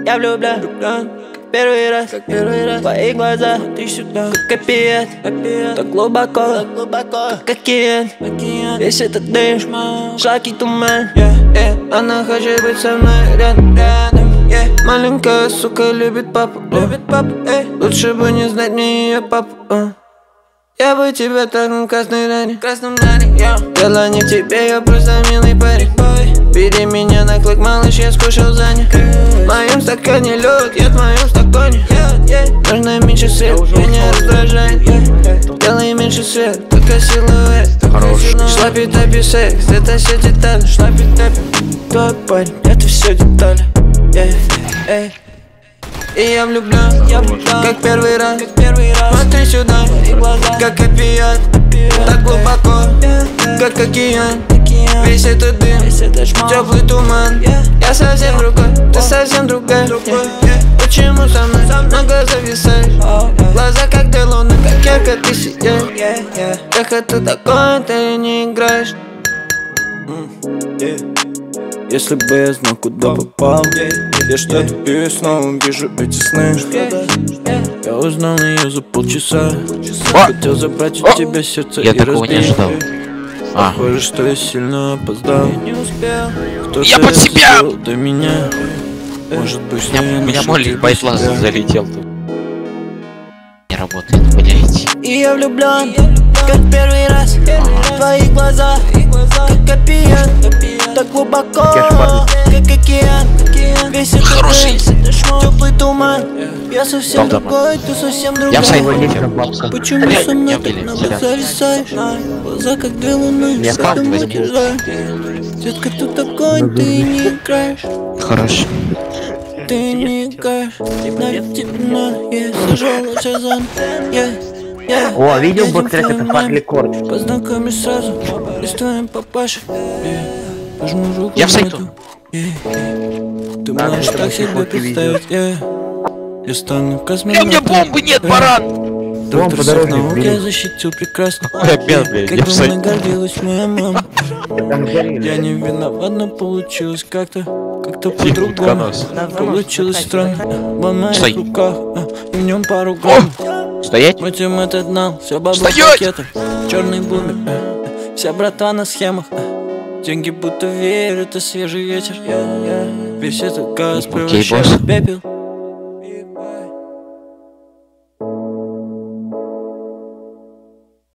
Я влюблен, как первый раз, в твои глаза, ты сюда, как опиат, так глубоко, как океан. Весь этот дым, жаркий туман. Она хочет быть со мной рядом. Маленькая сука любит папу, лучше бы не знать мне ее папу. Я бы тебя так на красной ране, дело не в тебе, я просто милый парень. Бери меня на клык, малыш, я скушал за них. В моем стакане лед, я в моем стакане. Нужно меньше свет, меня раздражает. Делай меньше свет, только силуэт. Шлапи тапи секс, это все детали. Шлапи тапи, твой парень, это все детали. И я влюблен, как первый раз. Смотри сюда, как опиат, так глубоко, как океан. Весь этот дым, теплый туман. Я совсем другой, ты совсем другая. Почему со мной много зависаешь? Глаза как две луны, как ярко ты сияешь. Как это такое, ты не играешь. Если бы я знал, куда попал, я что-то пью и снова вижу эти сны. Я узнал ее за полчаса. Хотел забрать у тебя сердце и разбить. Похоже, что я сильно опоздал. Я под себя! До меня. Может быть, у меня молик байтлаз залетел тут. Не работает, блять. И я влюблен, как первый раз. В твои глаза, как опиат, так глубоко, как океан. Весь этот теплый туман. Я совсем другой, ты совсем другой. Я в сайт Почему со мной так много зависаешь? Глаза как две луны, каждым утверждаю. Детка, ты такой, ты не играешь. Хорошо. Ты не играешь, я сажала сезон. О, видел бы, кстати, это Фарли-Корч. Познакомишь сразу с твоим папашей. Я в сайту. Ты можешь так себе представить, я стану космонавтом. У меня бомбы нет, баран! Доктор всех наук я защитил прекрасно. Как давно гордилась моя мама. Я не виноват, но получилось как-то по-другому. Получилось странно. В моих руках, и в нем пару грамм. Стоять! Мутим этот нал, все бабла в пакетах. Черный бумер, вся братва на схемах. Деньги будто верят, это свежий ветер. Весь этот газ превращает в пепел.